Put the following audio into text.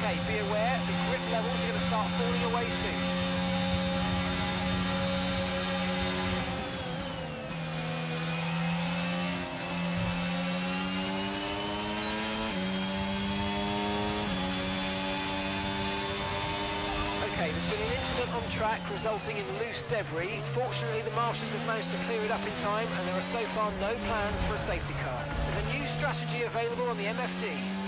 Okay, be aware, the grip levels are going to start falling away soon. Okay, there's been an incident on track resulting in loose debris. Fortunately, the marshals have managed to clear it up in time, and there are so far no plans for a safety car. There's a new strategy available on the MFD.